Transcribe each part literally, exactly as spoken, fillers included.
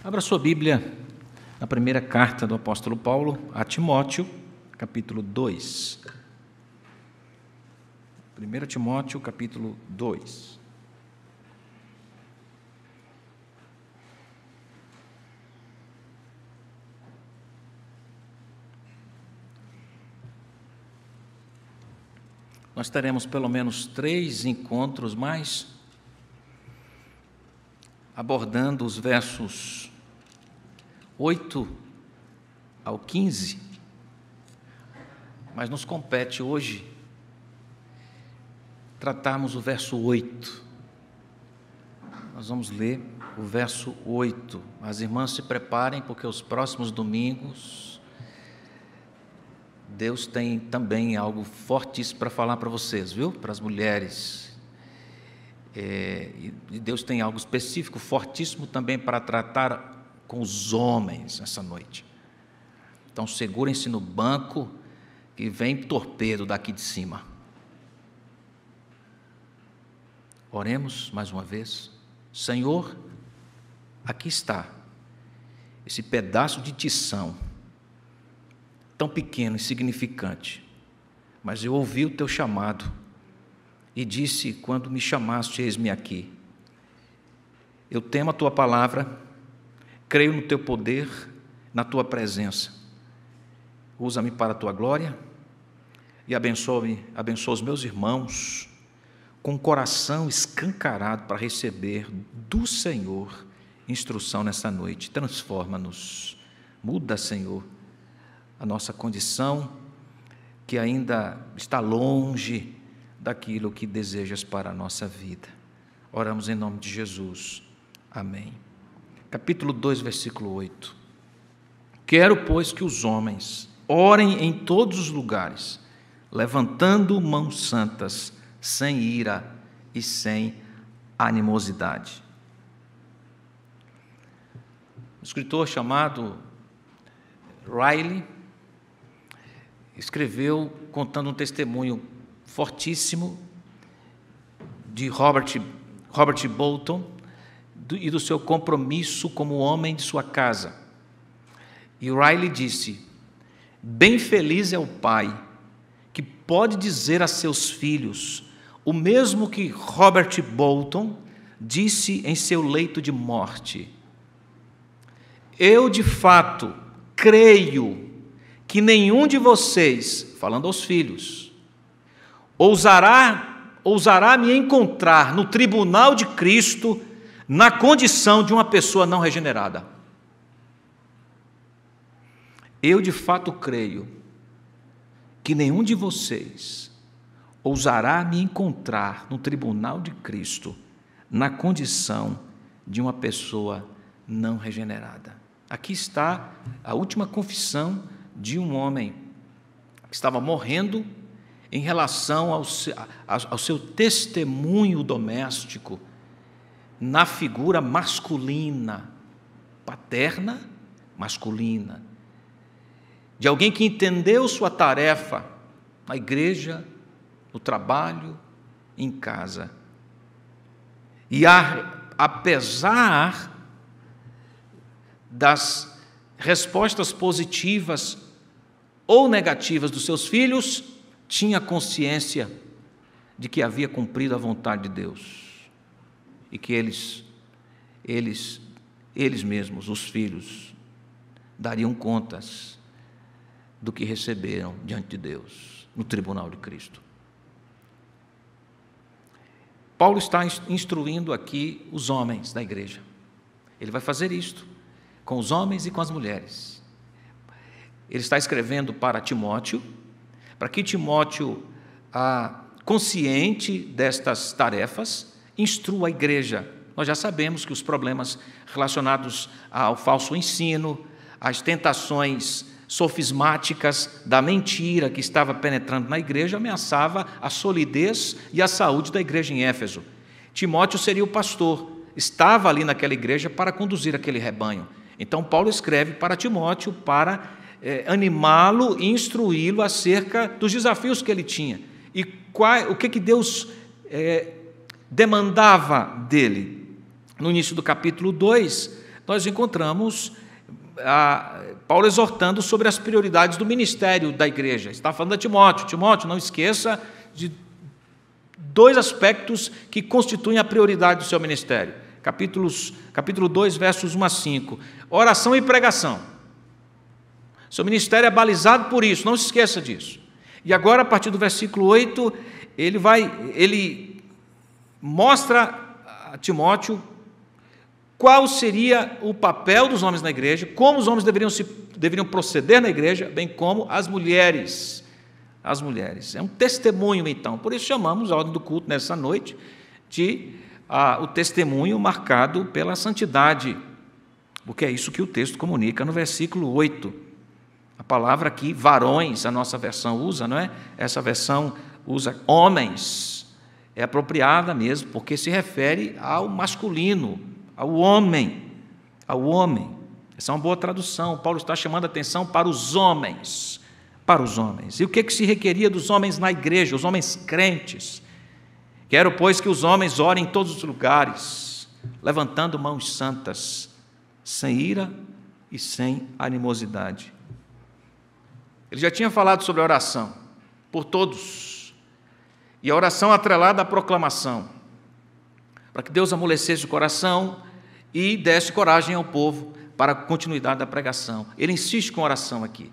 Abra sua Bíblia na primeira carta do apóstolo Paulo a Timóteo, capítulo dois. primeira Timóteo, capítulo dois. Nós teremos pelo menos três encontros mais, abordando os versos oito ao quinze, mas nos compete hoje tratarmos o verso oito. Nós vamos ler o verso oito. As irmãs se preparem, porque os próximos domingos Deus tem também algo fortíssimo para falar para vocês, viu? Para as mulheres. É, e Deus tem algo específico, fortíssimo também para tratar com os homens essa noite. Então segurem-se no banco que vem torpedo daqui de cima. Oremos mais uma vez. Senhor, aqui está esse pedaço de tição, tão pequeno, insignificante, mas eu ouvi o teu chamado e disse, quando me chamaste, eis-me aqui. Eu temo a tua palavra, creio no teu poder, na tua presença. Usa-me para a tua glória e abençoa-me, abençoa os meus irmãos com o coração escancarado para receber do Senhor instrução nessa noite. Transforma-nos, muda, Senhor, a nossa condição que ainda está longe daquilo que desejas para a nossa vida. Oramos em nome de Jesus. Amém. Capítulo dois, versículo oito. Quero, pois, que os homens orem em todos os lugares, levantando mãos santas, sem ira e sem animosidade. Um escritor chamado Riley escreveu contando um testemunho fortíssimo de Robert, Robert Bolton do, e do seu compromisso como homem de sua casa. E Riley disse: bem feliz é o pai que pode dizer a seus filhos o mesmo que Robert Bolton disse em seu leito de morte: eu de fato creio que nenhum de vocês, falando aos filhos, ousará, ousará me encontrar no tribunal de Cristo na condição de uma pessoa não regenerada. Eu de fato creio que nenhum de vocês ousará me encontrar no tribunal de Cristo na condição de uma pessoa não regenerada. Aqui está a última confissão de um homem que estava morrendo em relação ao seu, ao seu testemunho doméstico na figura masculina, paterna, masculina, de alguém que entendeu sua tarefa na igreja, no trabalho, em casa. E a, apesar das respostas positivas ou negativas dos seus filhos, tinha consciência de que havia cumprido a vontade de Deus e que eles, eles, eles mesmos, os filhos, dariam contas do que receberam diante de Deus no tribunal de Cristo. Paulo está instruindo aqui os homens da igreja. Ele vai fazer isto com os homens e com as mulheres. Ele está escrevendo para Timóteo, para que Timóteo, ah, consciente destas tarefas, instrua a igreja. Nós já sabemos que os problemas relacionados ao falso ensino, às tentações sofismáticas da mentira que estava penetrando na igreja, ameaçava a solidez e a saúde da igreja em Éfeso. Timóteo seria o pastor, estava ali naquela igreja para conduzir aquele rebanho. Então Paulo escreve para Timóteo para é, animá-lo e instruí-lo acerca dos desafios que ele tinha e qual, o que, que Deus é, demandava dele. No início do capítulo dois, nós encontramos a, Paulo exortando sobre as prioridades do ministério da igreja. Está falando a Timóteo. Timóteo, não esqueça de dois aspectos que constituem a prioridade do seu ministério. Capítulos, capítulo dois, versos um a cinco. Oração e pregação. Seu ministério é balizado por isso, não se esqueça disso. E agora, a partir do versículo oito, ele vai, ele mostra a Timóteo qual seria o papel dos homens na igreja, como os homens deveriam, se, deveriam proceder na igreja, bem como as mulheres. As mulheres. É um testemunho, então. Por isso chamamos a ordem do culto nessa noite de ah, o testemunho marcado pela santidade, porque é isso que o texto comunica no versículo oito. A palavra aqui, varões, a nossa versão usa, não é? Essa versão usa homens. É apropriada mesmo, porque se refere ao masculino, ao homem, ao homem. Essa é uma boa tradução. Paulo está chamando a atenção para os homens, para os homens. E o que, que se requeria dos homens na igreja, os homens crentes? Quero, pois, que os homens orem em todos os lugares, levantando mãos santas, sem ira e sem animosidade. Ele já tinha falado sobre a oração, por todos, e a oração atrelada à proclamação, para que Deus amolecesse o coração e desse coragem ao povo para a continuidade da pregação. Ele insiste com a oração aqui,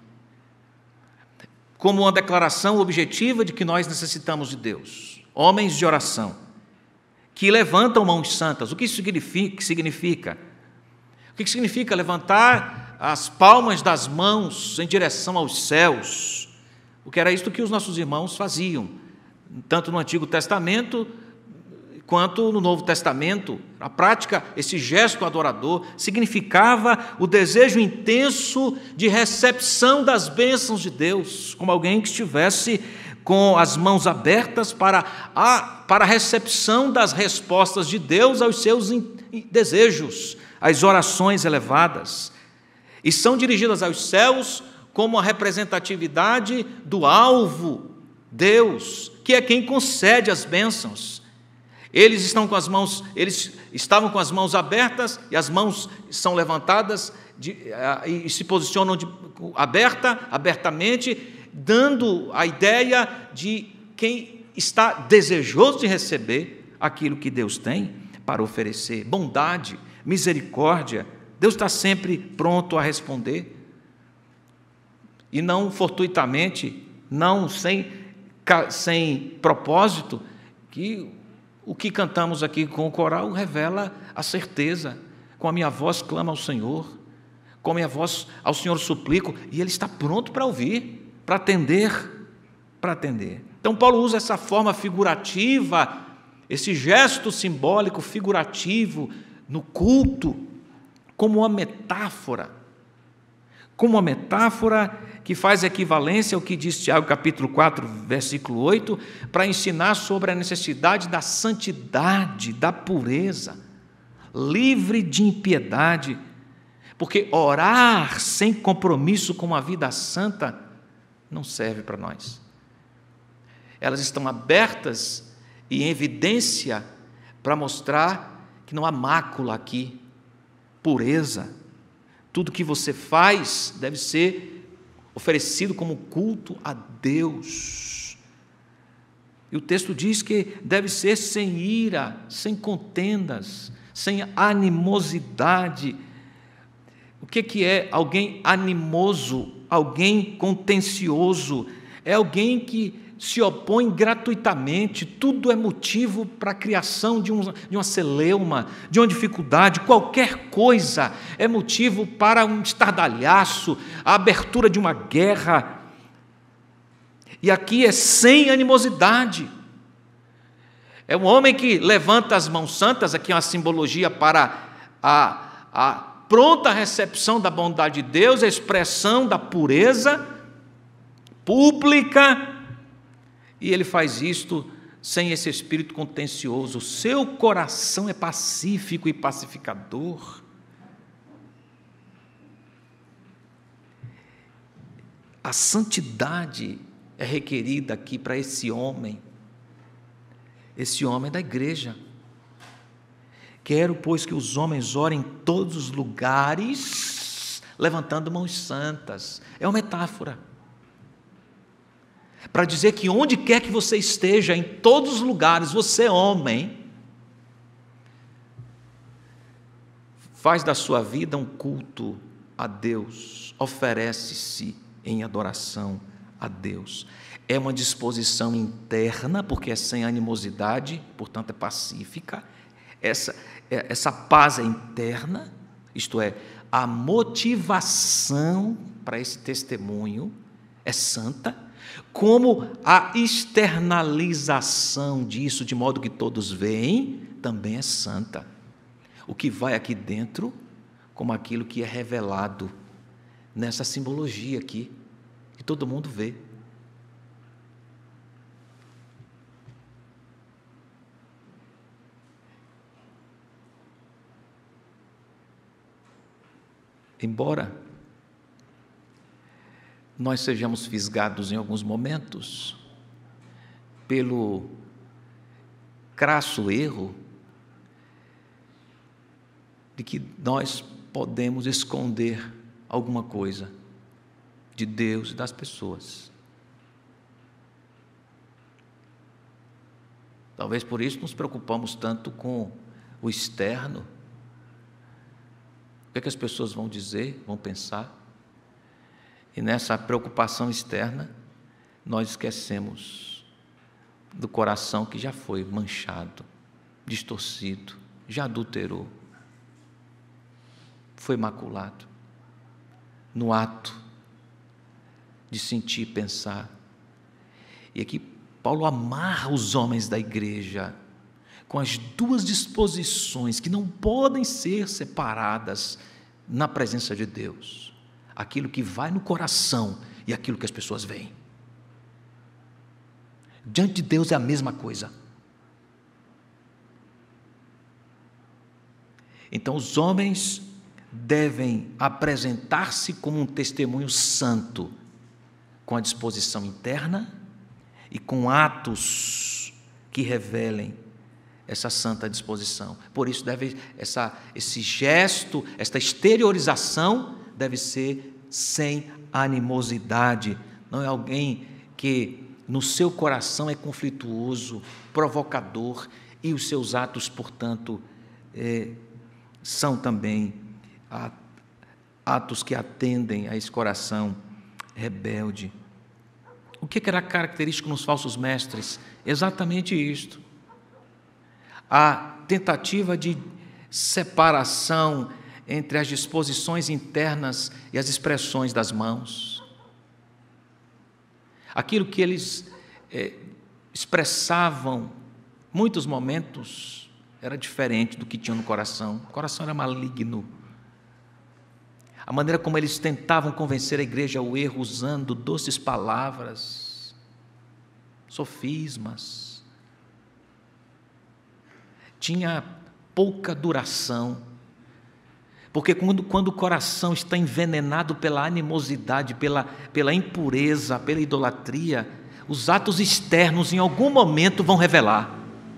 como uma declaração objetiva de que nós necessitamos de Deus. Homens de oração, que levantam mãos santas. O que isso significa? significa? O que significa levantar as palmas das mãos em direção aos céus? Porque era isto que os nossos irmãos faziam, tanto no Antigo Testamento quanto no Novo Testamento. Na prática, esse gesto adorador significava o desejo intenso de recepção das bênçãos de Deus, como alguém que estivesse com as mãos abertas para a, para a recepção das respostas de Deus aos seus desejos, às orações elevadas. E são dirigidas aos céus como a representatividade do alvo, Deus, que é quem concede as bênçãos. Eles estão com as mãos, eles estavam com as mãos abertas e as mãos são levantadas de, e se posicionam de, aberta, abertamente, dando a ideia de quem está desejoso de receber aquilo que Deus tem para oferecer. Bondade, misericórdia. Deus está sempre pronto a responder. E não fortuitamente, não sem, sem propósito, que o que cantamos aqui com o coral revela a certeza. Com a minha voz clamo ao Senhor, com a minha voz ao Senhor suplico, e Ele está pronto para ouvir, para atender, para atender. Então Paulo usa essa forma figurativa, esse gesto simbólico figurativo no culto, como uma metáfora, como uma metáfora que faz equivalência ao que diz Tiago, capítulo quatro, versículo oito, para ensinar sobre a necessidade da santidade, da pureza, livre de impiedade, porque orar sem compromisso com uma vida santa não serve para nós. Elas estão abertas e em evidência para mostrar que não há mácula aqui, pureza. Tudo que você faz deve ser oferecido como culto a Deus. E o texto diz que deve ser sem ira, sem contendas, sem animosidade. O que que é alguém animoso, alguém contencioso? É alguém que se opõe gratuitamente, tudo é motivo para a criação de, um, de uma celeuma, de uma dificuldade, qualquer coisa é motivo para um estardalhaço, a abertura de uma guerra. E aqui é sem animosidade. É um homem que levanta as mãos santas, aqui é uma simbologia para a, a pronta recepção da bondade de Deus, a expressão da pureza pública. E ele faz isto sem esse espírito contencioso. O seu coração é pacífico e pacificador. A santidade é requerida aqui para esse homem, esse homem da igreja, Quero, pois, que os homens orem em todos os lugares, levantando mãos santas. É uma metáfora para dizer que onde quer que você esteja, em todos os lugares, você, homem, faz da sua vida um culto a Deus, oferece-se em adoração a Deus. É uma disposição interna, porque é sem animosidade, portanto é pacífica. Essa, essa paz é interna, isto é, a motivação para esse testemunho é santa, como a externalização disso, de modo que todos veem, também é santa. O que vai aqui dentro, como aquilo que é revelado nessa simbologia aqui, que todo mundo vê. Embora nós sejamos fisgados em alguns momentos pelo crasso erro de que nós podemos esconder alguma coisa de Deus e das pessoas. Talvez por isso nos preocupamos tanto com o externo. O que é que as pessoas vão dizer, vão pensar? E nessa preocupação externa, nós esquecemos do coração que já foi manchado, distorcido, já adulterou, foi maculado, no ato de sentir e pensar. E aqui Paulo amarra os homens da igreja com as duas disposições que não podem ser separadas na presença de Deus: aquilo que vai no coração e aquilo que as pessoas veem. Diante de Deus é a mesma coisa. Então os homens devem apresentar-se como um testemunho santo, com a disposição interna e com atos que revelem essa santa disposição. Por isso deve essa, esse gesto, esta exteriorização deve ser sem animosidade. Não é alguém que no seu coração é conflituoso, provocador, e os seus atos, portanto, é, são também atos que atendem a esse coração rebelde. O que era característico nos falsos mestres? Exatamente isto: a tentativa de separação entre as disposições internas e as expressões das mãos. Aquilo que eles é, expressavam, muitos momentos, era diferente do que tinham no coração. O coração era maligno. A maneira como eles tentavam convencer a igreja ao erro, usando doces palavras, sofismas, tinha pouca duração, porque quando, quando o coração está envenenado pela animosidade, pela, pela impureza, pela idolatria, os atos externos em algum momento vão revelar.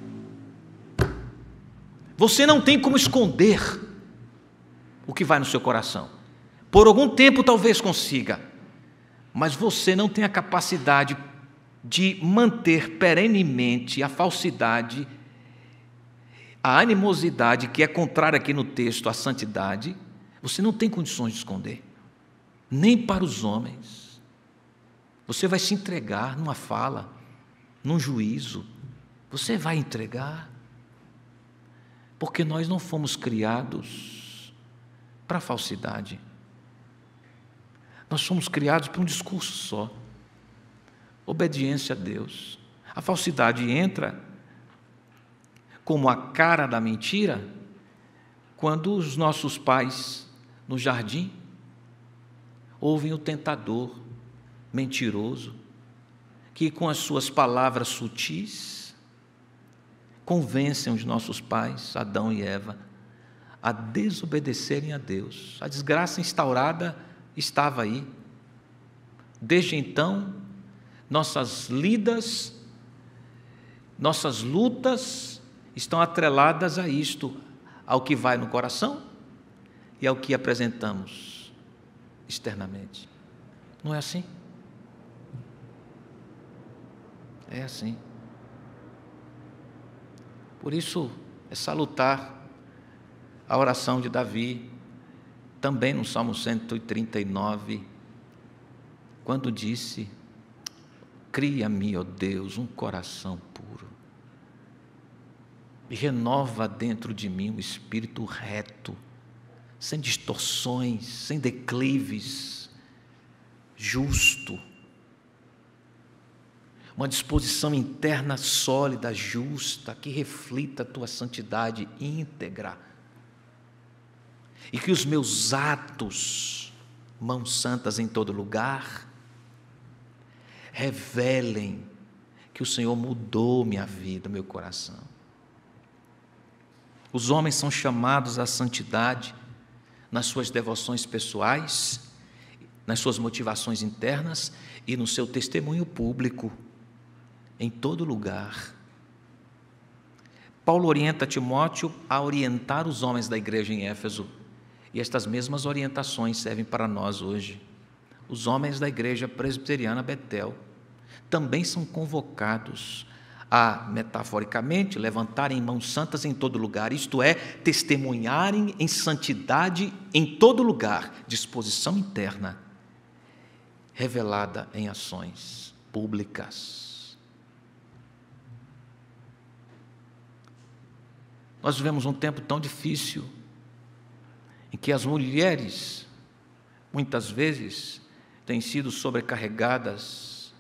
Você não tem como esconder o que vai no seu coração. Por algum tempo talvez consiga, mas você não tem a capacidade de manter perenemente a falsidade, a animosidade, que é contrária aqui no texto à santidade. Você não tem condições de esconder, nem para os homens. Você vai se entregar numa fala, num juízo, você vai entregar, porque nós não fomos criados para a falsidade. Nós somos criados para um discurso só: obediência a Deus. A falsidade entra como a cara da mentira quando os nossos pais, no jardim, ouvem o tentador mentiroso, que com as suas palavras sutis convencem os nossos pais, Adão e Eva, a desobedecerem a Deus. A desgraça instaurada estava aí. Desde então, nossas lidas, nossas lutas estão atreladas a isto, ao que vai no coração e ao que apresentamos externamente. Não é assim? É assim. Por isso é salutar a oração de Davi, também no Salmo cento e trinta e nove, quando disse: cria-me, ó Deus, um coração puro, e renova dentro de mim um espírito reto, sem distorções, sem declives, justo, uma disposição interna sólida, justa, que reflita a tua santidade íntegra, e que os meus atos, mãos santas em todo lugar, revelem que o Senhor mudou minha vida, meu coração. Os homens são chamados à santidade nas suas devoções pessoais, nas suas motivações internas e no seu testemunho público, em todo lugar. Paulo orienta Timóteo a orientar os homens da igreja em Éfeso, e estas mesmas orientações servem para nós hoje. Os homens da igreja presbiteriana Betel também são convocados a, metaforicamente, levantarem mãos santas em todo lugar, isto é, testemunharem em santidade em todo lugar, disposição interna, revelada em ações públicas. Nós vivemos um tempo tão difícil, em que as mulheres, muitas vezes, têm sido sobrecarregadas,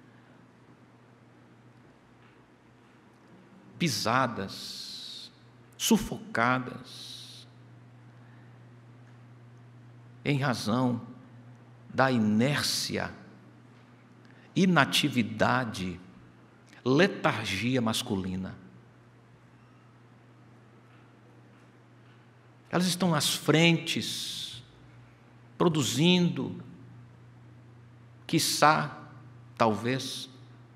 pisadas, sufocadas, em razão da inércia, inatividade, letargia masculina. Elas estão nas frentes, produzindo, quiçá, talvez,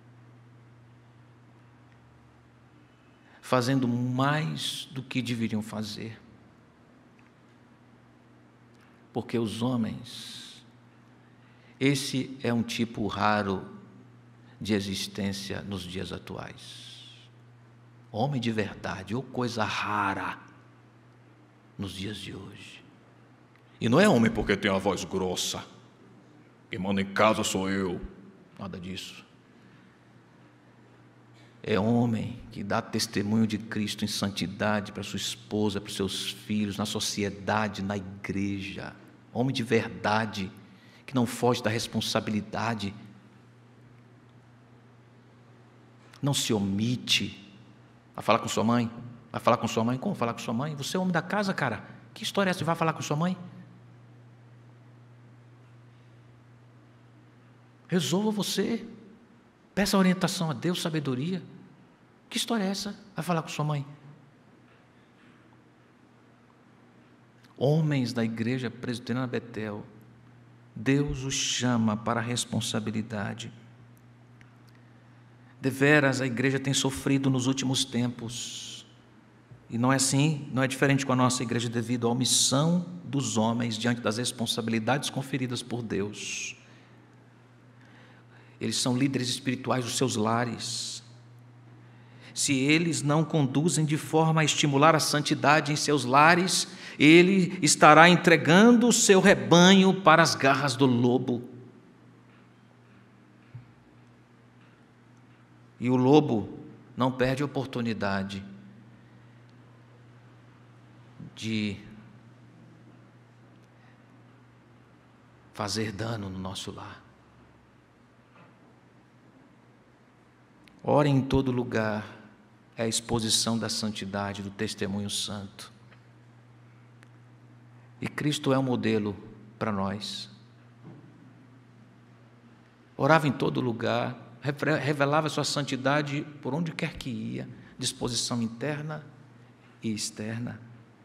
fazendo mais do que deveriam fazer. Porque os homens, esse é um tipo raro de existência nos dias atuais. Homem de verdade, ou coisa rara nos dias de hoje. E não é homem porque tem a voz grossa, quem manda em casa sou eu, nada disso. É homem que dá testemunho de Cristo em santidade para sua esposa, para seus filhos, na sociedade, na igreja. Homem de verdade, que não foge da responsabilidade, não se omite. Vai falar com sua mãe? Vai falar com sua mãe? Como falar com sua mãe? Você é homem da casa, cara. Que história é essa? Você vai falar com sua mãe? Resolva você. Peça orientação a Deus, sabedoria. Que história é essa? Vai falar com sua mãe? Homens da igreja presbiteriana Betel, Deus os chama para a responsabilidade. Deveras, a igreja tem sofrido nos últimos tempos. E não é assim, não é diferente com a nossa igreja devido à omissão dos homens diante das responsabilidades conferidas por Deus. Eles são líderes espirituais dos seus lares. Se eles não conduzem de forma a estimular a santidade em seus lares, ele estará entregando o seu rebanho para as garras do lobo. E o lobo não perde a oportunidade de fazer dano no nosso lar. Ora em todo lugar é a exposição da santidade, do testemunho santo. E Cristo é um modelo para nós. Orava em todo lugar, revelava sua santidade por onde quer que ia, disposição interna e externa.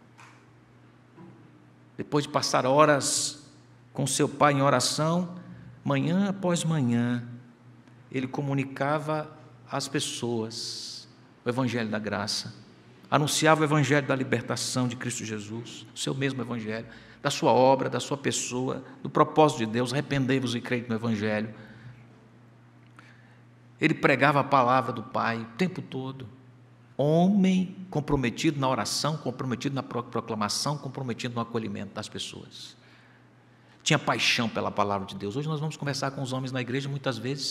Depois de passar horas com seu pai em oração, manhã após manhã, ele comunicava às pessoas o Evangelho da Graça, anunciava o evangelho da libertação de Cristo Jesus, o seu mesmo evangelho, da sua obra, da sua pessoa, do propósito de Deus, arrependei-vos e crede no evangelho. Ele pregava a palavra do Pai o tempo todo. Homem comprometido na oração, comprometido na proclamação, comprometido no acolhimento das pessoas. Tinha paixão pela palavra de Deus. Hoje nós vamos conversar com os homens na igreja, muitas vezes,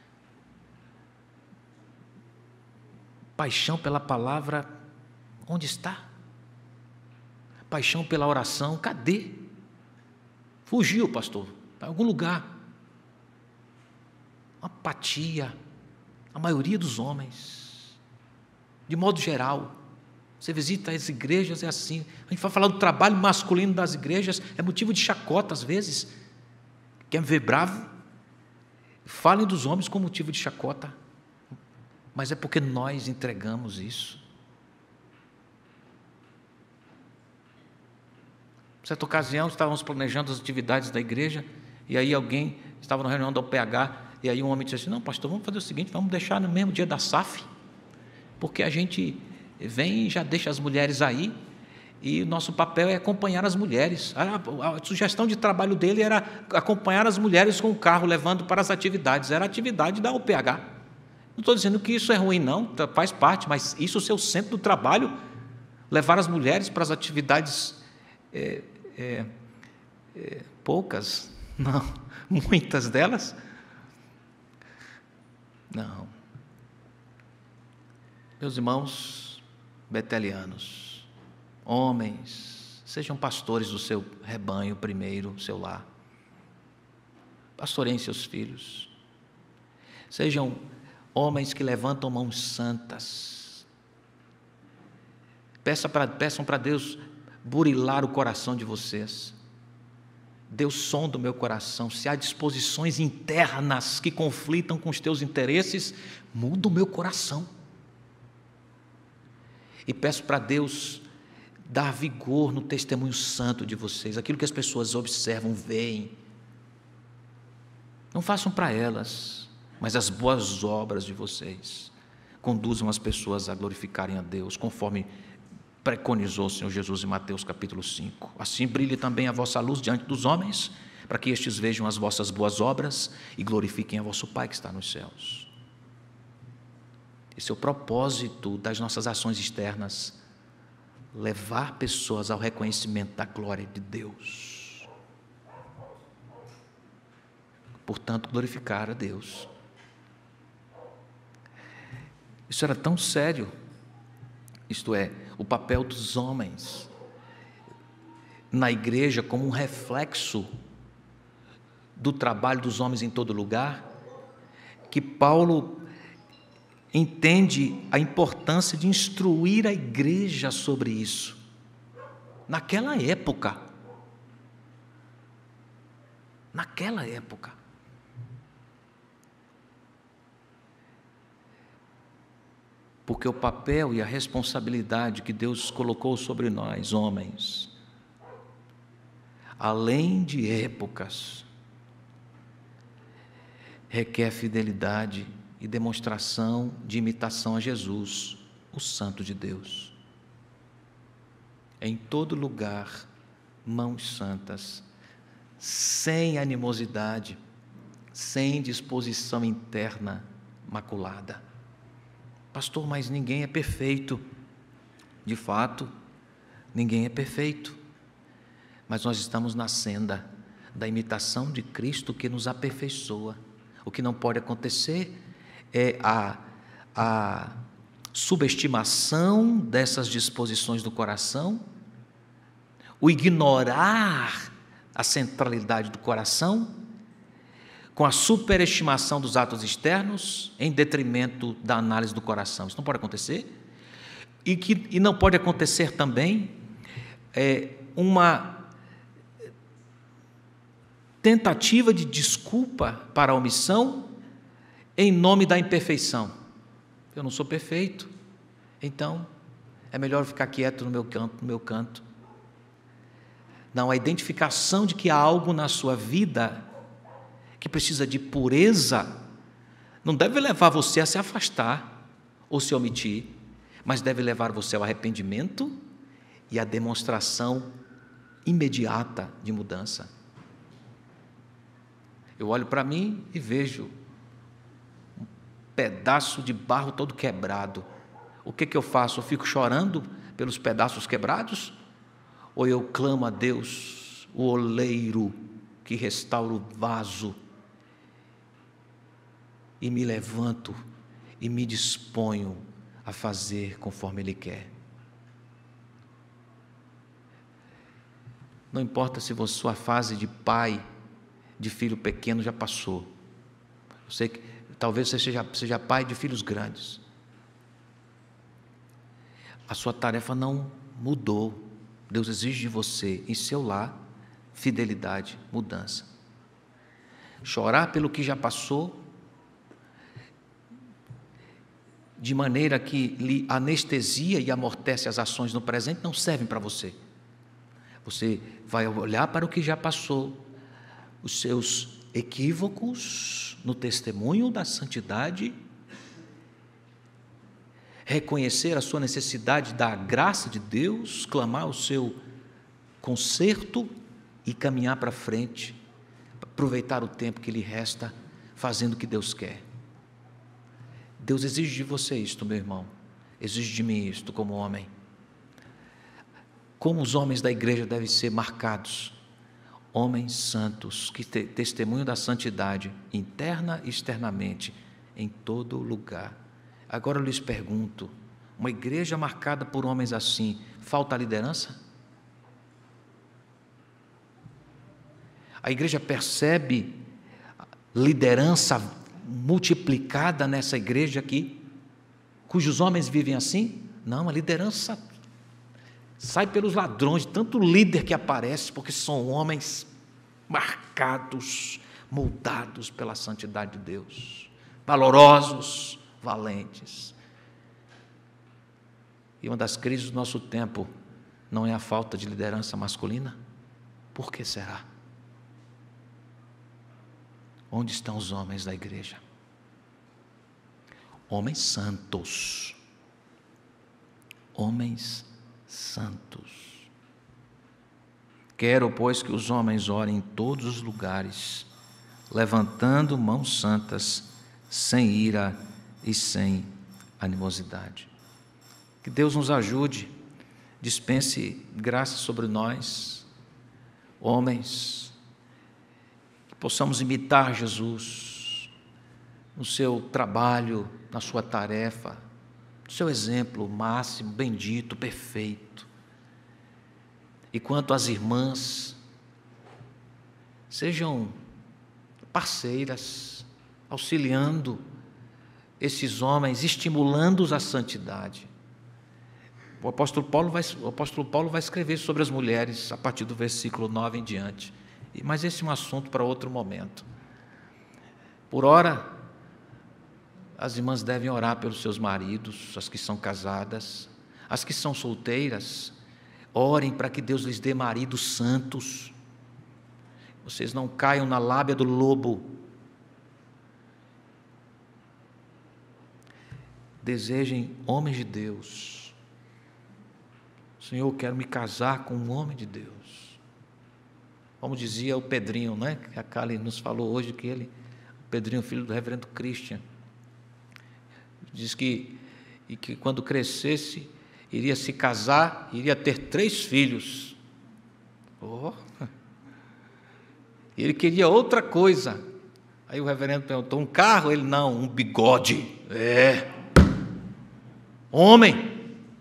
paixão pela palavra, onde está? Paixão pela oração, cadê? Fugiu, pastor, para algum lugar. Apatia, a maioria dos homens, de modo geral. Você visita as igrejas, é assim. A gente vai falar do trabalho masculino das igrejas, é motivo de chacota às vezes. Quer me ver bravo? Falem dos homens como motivo de chacota. Mas é porque nós entregamos isso. Certa ocasião, estávamos planejando as atividades da igreja, e aí alguém estava na reunião da U P H, e aí um homem disse assim: não, pastor, vamos fazer o seguinte, vamos deixar no mesmo dia da S A F, porque a gente vem e já deixa as mulheres aí, e o nosso papel é acompanhar as mulheres. A, a sugestão de trabalho dele era acompanhar as mulheres com o carro, levando para as atividades, era a atividade da U P H. Não estou dizendo que isso é ruim, não, faz parte, mas isso é o seu centro do trabalho, levar as mulheres para as atividades, é, é, é, poucas, não, muitas delas, não. Meus irmãos betelianos, homens, sejam pastores do seu rebanho primeiro, seu lar, pastoreiem seus filhos, sejam homens que levantam mãos santas, peçam para, peçam para Deus burilar o coração de vocês. Deus sonda o meu coração, se há disposições internas que conflitam com os teus interesses, muda o meu coração. E peço para Deus dar vigor no testemunho santo de vocês, aquilo que as pessoas observam, veem. Não façam para elas, mas as boas obras de vocês conduzam as pessoas a glorificarem a Deus, conforme preconizou o Senhor Jesus em Mateus capítulo cinco. Assim brilhe também a vossa luz diante dos homens, para que estes vejam as vossas boas obras e glorifiquem a vosso Pai que está nos céus. Esse é o propósito das nossas ações externas, levar pessoas ao reconhecimento da glória de Deus. Portanto, glorificar a Deus. Isso era tão sério, isto é, o papel dos homens na igreja como um reflexo do trabalho dos homens em todo lugar, que Paulo entende a importância de instruir a igreja sobre isso. Naquela época, naquela época, porque o papel e a responsabilidade que Deus colocou sobre nós, homens, além de épocas, requer fidelidade e demonstração de imitação a Jesus, o Santo de Deus. Em todo lugar, mãos santas, sem animosidade, sem disposição interna maculada. Pastor, mas ninguém é perfeito. De fato, ninguém é perfeito. Mas nós estamos na senda da imitação de Cristo que nos aperfeiçoa. O que não pode acontecer é a, a subestimação dessas disposições do coração, o ignorar a centralidade do coração, com a superestimação dos atos externos, em detrimento da análise do coração. Isso não pode acontecer. E, que, e não pode acontecer também é, uma tentativa de desculpa para a omissão em nome da imperfeição. Eu não sou perfeito, então é melhor ficar quieto no meu canto, no meu canto. Não, a identificação de que há algo na sua vida que precisa de pureza, não deve levar você a se afastar ou se omitir, mas deve levar você ao arrependimento e à demonstração imediata de mudança. Eu olho para mim e vejo um pedaço de barro todo quebrado. O que que eu faço? Eu fico chorando pelos pedaços quebrados? Ou eu clamo a Deus, o oleiro que restaura o vaso, e me levanto e me disponho a fazer conforme Ele quer? Não importa se a sua fase de pai, de filho pequeno já passou. Eu sei que talvez você seja, seja pai de filhos grandes. A sua tarefa não mudou. Deus exige de você, em seu lar, fidelidade, mudança. Chorar pelo que já passou, de maneira que lhe anestesia e amortece as ações no presente, não servem para você. Você vai olhar para o que já passou, os seus equívocos no testemunho da santidade, reconhecer a sua necessidade da graça de Deus, clamar o seu conserto e caminhar para frente, aproveitar o tempo que lhe resta fazendo o que Deus quer. Deus exige de você isto, meu irmão, exige de mim isto como homem. Como os homens da igreja devem ser marcados? Homens santos, que te, testemunham da santidade, interna e externamente, em todo lugar. Agora eu lhes pergunto, uma igreja marcada por homens assim, falta liderança? A igreja percebe liderança multiplicada nessa igreja aqui, cujos homens vivem assim? Não, a liderança sai pelos ladrões, tanto líder que aparece, porque são homens marcados, moldados pela santidade de Deus, valorosos, valentes. E uma das crises do nosso tempo não é a falta de liderança masculina? Por que será? Onde estão os homens da igreja? Homens santos. Homens santos. Quero, pois, que os homens orem em todos os lugares, levantando mãos santas, sem ira e sem animosidade. Que Deus nos ajude, dispense graça sobre nós, homens, que possamos imitar Jesus no seu trabalho, na sua tarefa, no seu exemplo máximo, bendito, perfeito. E quanto às irmãs, sejam parceiras, auxiliando esses homens, estimulando-os à santidade. O apóstolo Paulo vai, o apóstolo Paulo vai escrever sobre as mulheres a partir do versículo nove em diante. Mas esse é um assunto para outro momento. Por ora, as irmãs devem orar pelos seus maridos, as que são casadas, as que são solteiras, orem para que Deus lhes dê maridos santos. Vocês não caiam na lábia do lobo. Desejem homens de Deus. Senhor, eu quero me casar com um homem de Deus. Como dizia o Pedrinho, né? Que a Kali nos falou hoje, que ele, o Pedrinho, filho do reverendo Christian, diz que, e que quando crescesse, iria se casar, iria ter três filhos. Oh. Ele queria outra coisa. Aí o reverendo perguntou, um carro? Ele, não, um bigode. É. Homem.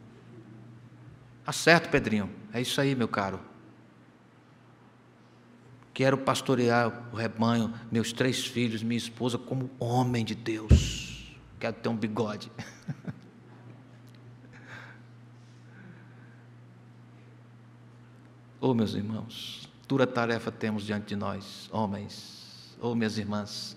Tá certo, Pedrinho. É isso aí, meu caro. Quero pastorear o rebanho, meus três filhos, minha esposa, como homem de Deus. Quero ter um bigode. Oh, meus irmãos, dura tarefa temos diante de nós, homens. Oh, minhas irmãs.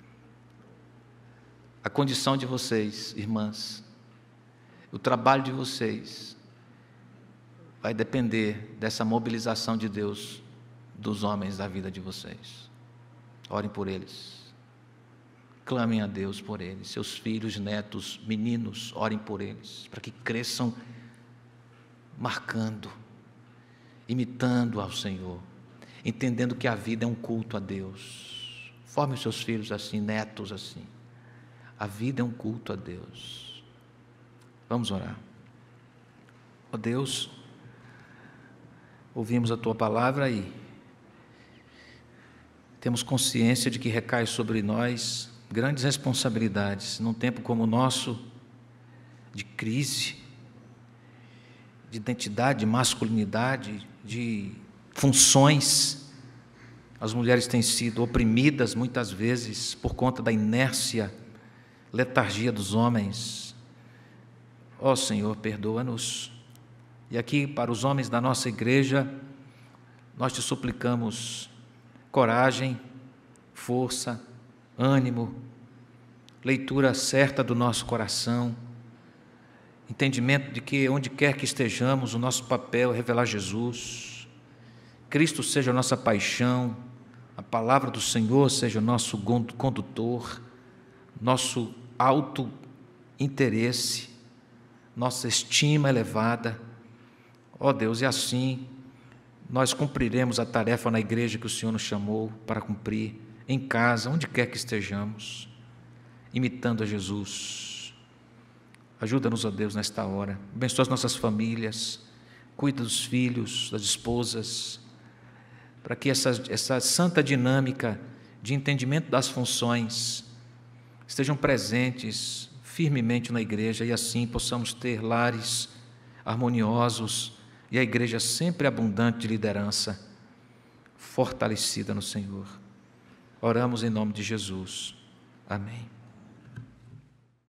A condição de vocês, irmãs, o trabalho de vocês, vai depender dessa mobilização de Deus, dos homens da vida de vocês. Orem por eles. Clamem a Deus por eles, seus filhos, netos, meninos, orem por eles, para que cresçam marcando, imitando ao Senhor, entendendo que a vida é um culto a Deus. Forme os seus filhos assim, netos assim. A vida é um culto a Deus. Vamos orar. Ó Deus, ouvimos a Tua palavra e temos consciência de que recai sobre nós grandes responsabilidades, num tempo como o nosso, de crise, de identidade, de masculinidade, de funções. As mulheres têm sido oprimidas muitas vezes por conta da inércia, letargia dos homens. Ó Senhor, perdoa-nos. E aqui, para os homens da nossa igreja, nós te suplicamos coragem, força, ânimo, leitura certa do nosso coração, entendimento de que onde quer que estejamos, o nosso papel é revelar Jesus, Cristo seja a nossa paixão, a palavra do Senhor seja o nosso condutor, nosso alto interesse, nossa estima elevada. Ó Deus, e assim nós cumpriremos a tarefa na igreja que o Senhor nos chamou para cumprir, em casa, onde quer que estejamos, imitando a Jesus. Ajuda-nos, ó Deus, nesta hora. Abençoa as nossas famílias, cuida dos filhos, das esposas, para que essa, essa santa dinâmica de entendimento das funções estejam presentes firmemente na igreja e assim possamos ter lares harmoniosos e a igreja sempre abundante de liderança, fortalecida no Senhor. Oramos em nome de Jesus. Amém.